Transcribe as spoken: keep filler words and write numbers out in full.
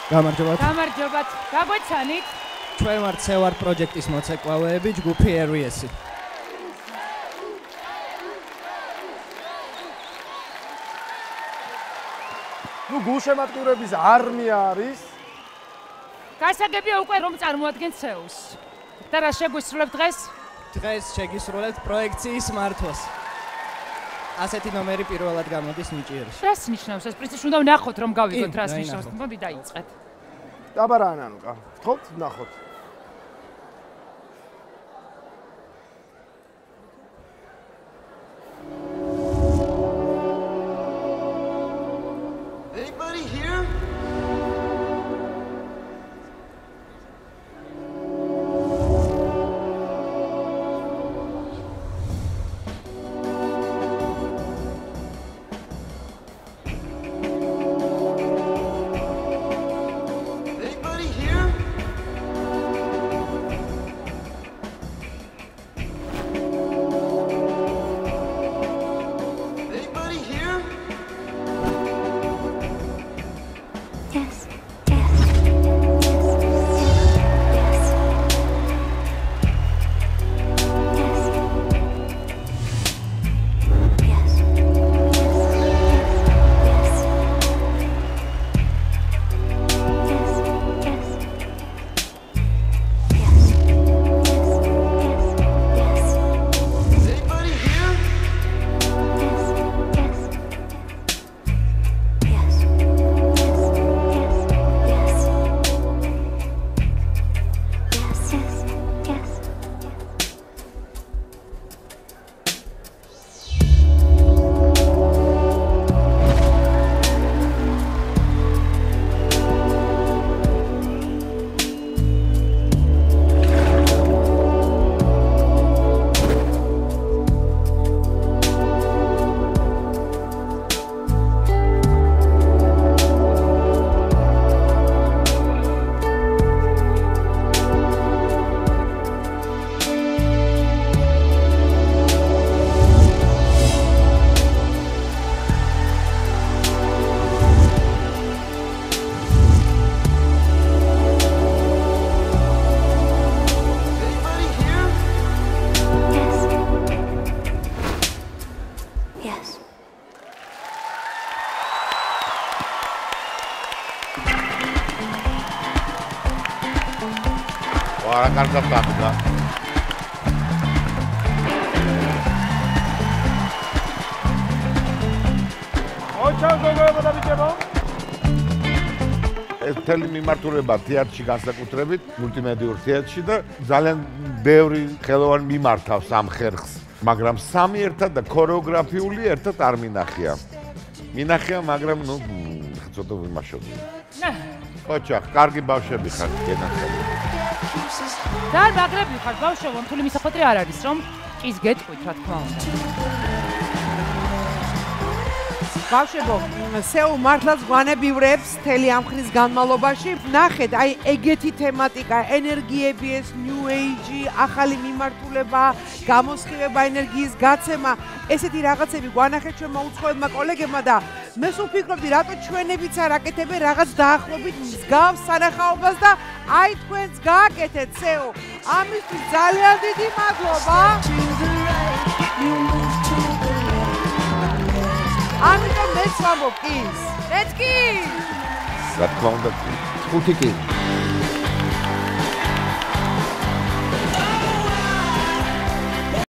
გამარჯობათ. გამარჯობათ. გაგვეცანით. ჩვენ ვართ სევარ პროექტის მოცეკვავეები, ჯგუფი Aries-ი. ნუ გულშემატკივრების არმია არის. გასაგებია უკვე რომ წარმოადგენთ სეულს. და რა შეგვისრულებთ დღეს? დღეს შეგისრულებთ პროექციის მართვას. ასეთი ნომერი პირველად გამოდის ნიჭიერში. რას ნიშნავს ეს? პრინციპში უნდა ვნახოთ რომ გავიგოთ რას ნიშნავს. მოდი დაიწყეთ. დაბარა ანანუკა. ვთხოვთ, ვნახოთ. Anybody here? Anybody here? Anybody here? Yes. Yes. Yes. Yes. Anybody here? Anybody here? Yes. არა კარგად გაგდა. ოჩან გოგოებო და ბიჭებო. ეს მთელი მიმართულება თეატრში განსაკუთრებით, მულტიმედიურ თეატრში და ძალიან ბევრი ხელოვანი მიმართავს ამ ხერხს, მაგრამ სამი ერთად და ქორეოგრაფიული ერთად არ მინახია. მინახია, მაგრამ ნუ ცოტა ვიმაშობდი. ოჩახ, კარგი ბავშვები ხარ, გენახები. და არ მაგრები ხარ ბავშვო, მთული მისახოთრი არ არის რომ ის გეტყვით რა თქმა უნდა. ბავშვებო, სეულ მართლაც გვანებივრებს მთელი ამ ხნის განმავლობაში. ნახეთ, აი ეგეთი თემატიკა, ენერგიები, ეს new age, ახალი მიმართულება, გამოსხივება ენერგიის გაცემა, ესეთი რაღაცები გვანახეთ ჩვენმა უცხოებმა კოლეგებმა და მე სულ ვფიქრობდი, რატო ჩვენებიც არ აკეთებენ რაღაც დაახლოებით მსგავს სანახაობას და აი თქვენც გააკეთეთ სეო. ამისთვის ძალიან დიდი მადლობა. ამიტომ მეც ვამბობ კი. მეც კი. რა თქმა უნდა, ხუთი კი.